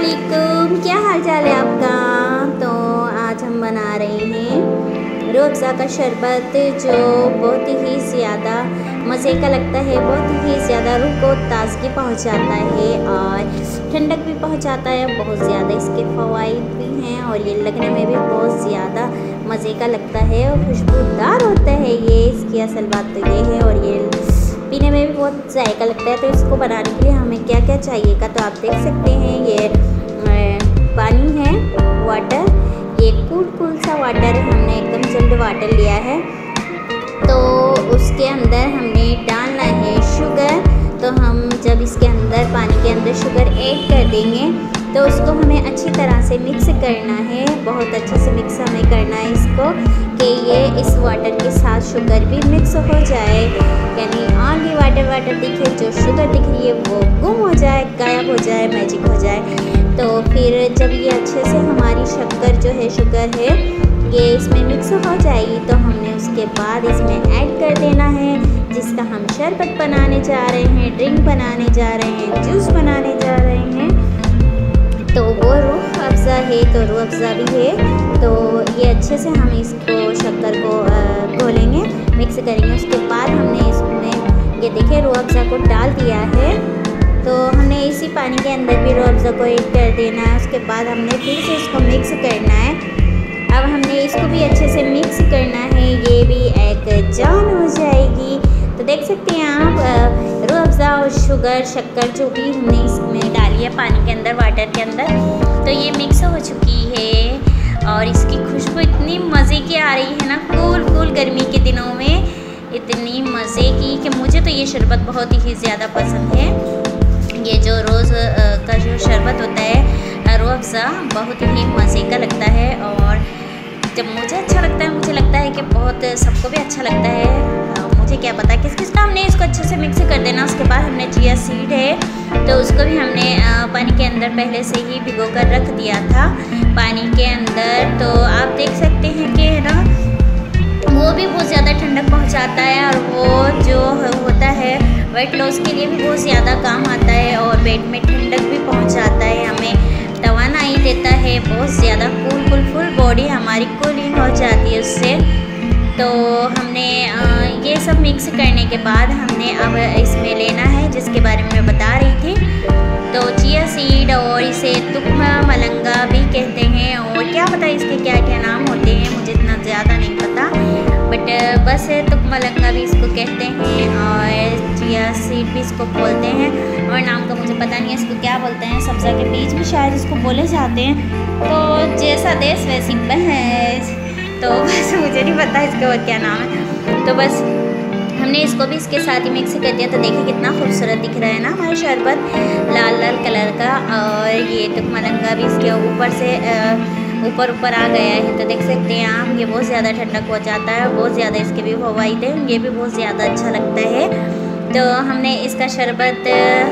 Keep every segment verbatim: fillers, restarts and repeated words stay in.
अस्सलामुअलैकुम, क्या हाल चाल है आपका। तो आज हम बना रहे हैं रूह अफ़ज़ा का शरबत, जो बहुत ही ज़्यादा मज़े का लगता है, बहुत ही ज़्यादा रूह को ताज़गी पहुंचाता है और ठंडक भी पहुंचाता है। बहुत ज़्यादा इसके फ़वाइद भी हैं और ये लगने में भी बहुत ज़्यादा मज़े का लगता है और खुशबूदार होता है। ये इसकी असल बात तो ये है और ये पीने में भी बहुत जायका लगता है। तो इसको बनाने के लिए हमें क्या क्या चाहिएगा, तो आप देख सकते हैं ये पानी है, वाटर, ये कूल कूल सा वाटर है, हमने एकदम चिल्ड वाटर लिया है। तो उसके अंदर हमने डालना है शुगर। तो हम जब इसके अंदर पानी के अंदर शुगर ऐड कर देंगे तो उसको हमें अच्छी तरह से मिक्स करना है, बहुत अच्छे से मिक्स हमें करना है इसको कि ये इस वाटर के साथ शुगर भी मिक्स हो जाए, यानी और भी वाटर वाटर दिखे, जो शुगर दिख रही है वो गुम हो जाए, गायब हो जाए, मैजिक हो जाए। तो फिर जब ये अच्छे से हमारी शक्कर जो है, शुगर है, ये इसमें मिक्स हो जाएगी तो हमने उसके बाद इसमें ऐड कर देना है जिसका हम शरबत बनाने जा रहे हैं, ड्रिंक बनाने जा रहे हैं, जूस बनाने जा रहे हैं। तो वो रूह अफ़ज़ा है, तो रूह अफ़ज़ा भी है। तो ये अच्छे से हम इसको शक्कर को घोलेंगे, मिक्स करेंगे। उसके बाद हमने इसमें ये देखिए रूह अफ़ज़ा को डाल दिया है। तो हमने इसी पानी के अंदर भी रूह अफ़ज़ा को ऐड कर देना है। उसके बाद हमने फिर से इसको मिक्स करना है। अब हमने इसको भी अच्छे से मिक्स करना है, ये भी एक जान हो जाएगी। तो देख सकते हैं आप रूह अफ़ज़ा और शुगर, शक्कर जो भी हमने इसमें डाली है पानी के अंदर, वाटर के अंदर, तो ये मिक्स हो चुकी है और इसकी खुशबू इतनी मज़े की आ रही है ना, कूल कूल गर्मी के दिनों में इतनी मज़े की कि मुझे तो ये शरबत बहुत ही ज़्यादा पसंद है। ये जो रोज़ का जो शरबत होता है रूह अफ़ज़ा, बहुत ही मज़े का लगता है और जब मुझे अच्छा लगता है, मुझे लगता है कि बहुत सबको भी अच्छा लगता है। मुझे क्या पता किस किस का हमने इसको अच्छे से मिक्स कर देना। उसके बाद हमने चिया सीड है तो उसको भी हमने पानी के अंदर पहले से ही भिगो कर रख दिया था पानी के अंदर। तो आप देख सकते हैं कि ना वो भी बहुत ज़्यादा ठंडक पहुंचाता है और वो जो होता है वेट लॉस के लिए भी बहुत ज़्यादा काम आता है और पेट में ठंडक भी पहुंचाता है, हमें तवानाई देता है, बहुत ज़्यादा कूल कूल फुल बॉडी हमारी कूलिंग हो जाती है उससे। तो हमने ये सब मिक्स करने के बाद हमने अब इसमें लेना है जिसके बारे में मैं बता रही थी, तो चिया सीड, और इसे तुक्मा मलंगा भी कहते हैं और क्या पता इसके क्या क्या नाम होते हैं, मुझे इतना ज़्यादा नहीं पता, बट बस तुक्मा मलंगा भी इसको कहते हैं और चिया सीड भी इसको बोलते हैं और नाम का मुझे पता नहीं है इसको क्या बोलते हैं। सब्ज़ा के बीज भी शायद इसको बोले जाते हैं। तो जैसा देश वैसी भैंस, तो बस मुझे नहीं पता इसका और क्या नाम है। तो बस हमने इसको भी इसके साथ ही मिक्स कर दिया। तो देखिए कितना खूबसूरत दिख रहा है ना हमारा शरबत, लाल लाल कलर का, और ये तुक्मा मलंगा भी इसके ऊपर से ऊपर ऊपर आ गया है। तो देख सकते हैं आप, ये बहुत ज़्यादा ठंडक पहुँचाता है, बहुत ज़्यादा इसके भी फ़वाइद हैं, ये भी बहुत ज़्यादा अच्छा लगता है। तो हमने इसका शरबत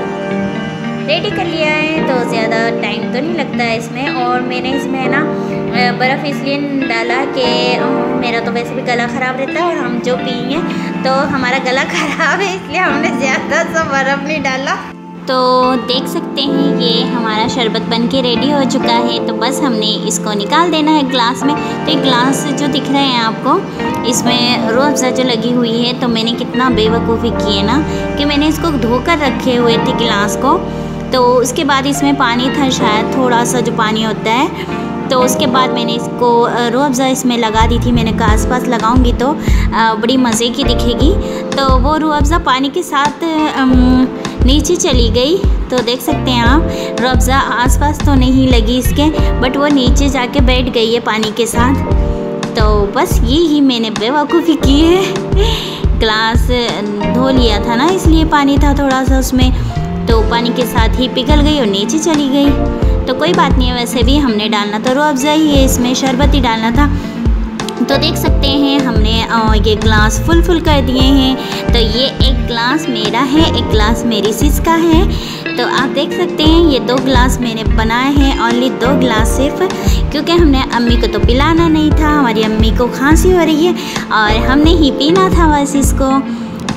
रेडी कर लिया है, तो ज़्यादा टाइम तो नहीं लगता है इसमें। और मैंने इसमें ना बर्फ़ इसलिए डाला कि मेरा तो वैसे भी गला ख़राब रहता है और हम जो पिएंगे तो हमारा गला ख़राब है, इसलिए हमने ज़्यादा सा बर्फ़ नहीं डाला। तो देख सकते हैं ये हमारा शरबत बन के रेडी हो चुका है। तो बस हमने इसको निकाल देना है ग्लास में। तो एक ग्लास जो दिख रहे हैं आपको, इसमें रूह अफ़ज़ा जो लगी हुई है, तो मैंने कितना बेवकूफ़ी की है ना कि मैंने इसको धोकर रखे हुए थे गिलास को। तो उसके बाद इसमें पानी था शायद, थोड़ा सा जो पानी होता है, तो उसके बाद मैंने इसको रूह अफ़ज़ा इसमें लगा दी थी। मैंने कहा आसपास लगाऊंगी तो बड़ी मज़े की दिखेगी। तो वो रूह अफ़ज़ा पानी के साथ नीचे चली गई। तो देख सकते हैं आप, रूह अफ़ज़ा आसपास तो नहीं लगी इसके, बट वो नीचे जाके बैठ गई है पानी के साथ। तो बस ये ही मैंने बेवकूफ़ी की है, ग्लास धो लिया था ना, इसलिए पानी था थोड़ा सा उसमें, तो पानी के साथ ही पिघल गई और नीचे चली गई। तो कोई बात नहीं है, वैसे भी हमने डालना तो रूह अफ़ज़ा ही है, इसमें शरबत ही डालना था। तो देख सकते हैं हमने ये ग्लास फुल फुल कर दिए हैं। तो ये एक ग्लास मेरा है, एक ग्लास मेरी सिस का है। तो आप देख सकते हैं ये दो ग्लास मैंने बनाए हैं, ओनली दो ग्लास सिर्फ, क्योंकि हमने अम्मी को तो पिलाना नहीं था, हमारी अम्मी को खांसी हो रही है और हमने ही पीना था बस इसको।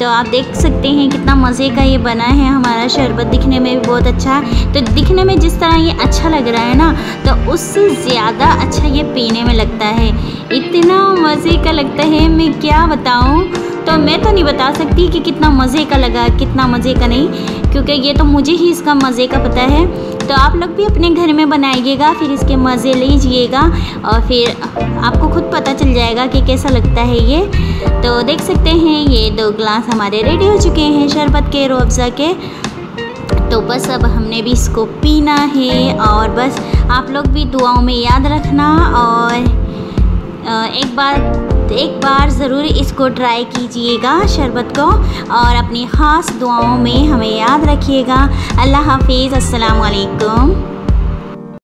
तो आप देख सकते हैं कितना मज़े का ये बना है हमारा शरबत। दिखने में भी बहुत अच्छा है। तो दिखने में जिस तरह ये अच्छा लग रहा है ना, तो उससे ज़्यादा अच्छा ये पीने में लगता है। इतना मज़े का लगता है, मैं क्या बताऊँ। तो मैं तो नहीं बता सकती कि कितना मज़े का लगा, कितना मज़े का नहीं, क्योंकि ये तो मुझे ही इसका मज़े का पता है। तो आप लोग भी अपने घर में बनाइएगा, फिर इसके मज़े लीजिएगा और फिर आपको खुद पता चल जाएगा कि कैसा लगता है ये। तो देख सकते हैं ये दो गिलास हमारे रेडी हो चुके हैं शरबत के, रूह अफ़ज़ा के। तो बस अब हमने भी इसको पीना है। और बस आप लोग भी दुआओं में याद रखना और एक बार एक बार ज़रूर इसको ट्राई कीजिएगा शरबत को, और अपनी ख़ास दुआओं में हमें याद रखिएगा। अल्लाह हाफिज़, अस्सलाम वालेकुम।